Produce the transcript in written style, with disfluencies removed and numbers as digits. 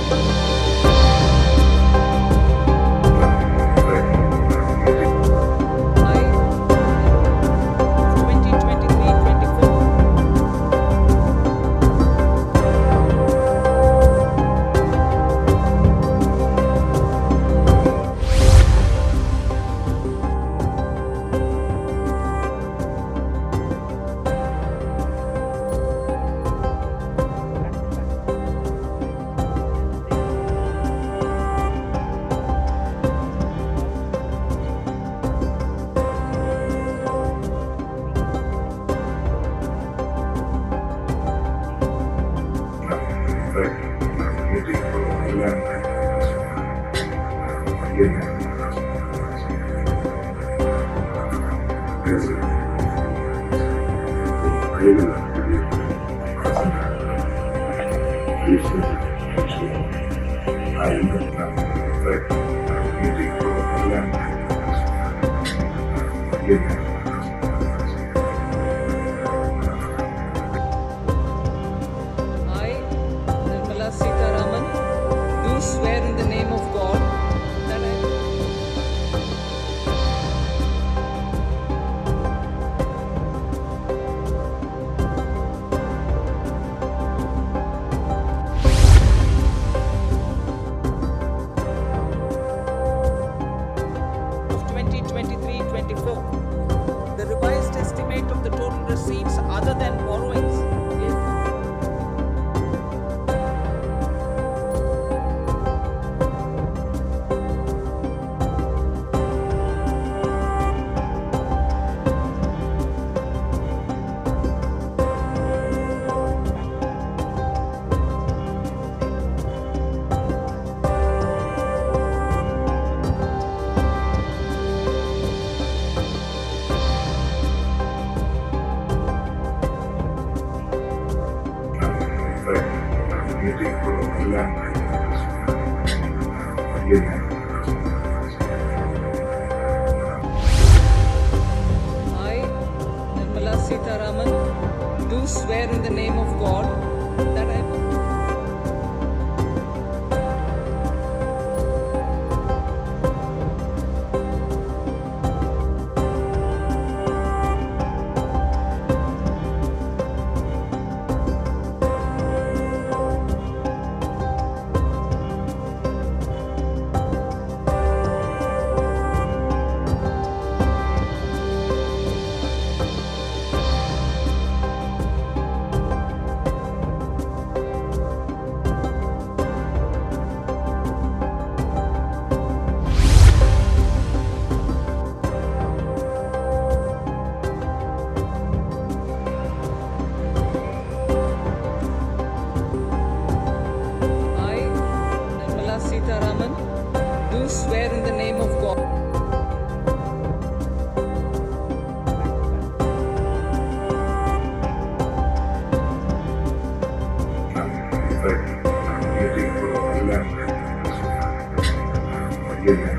I, Nirmala Sitharaman, do swear in the name of God that I of 2023-24. The revised estimate of the total receipts other than borrowings is I, Nirmala Sitharaman, do swear in the name of God that I will I, Nirmala Sitharaman, do swear in the name of God. Forgive me.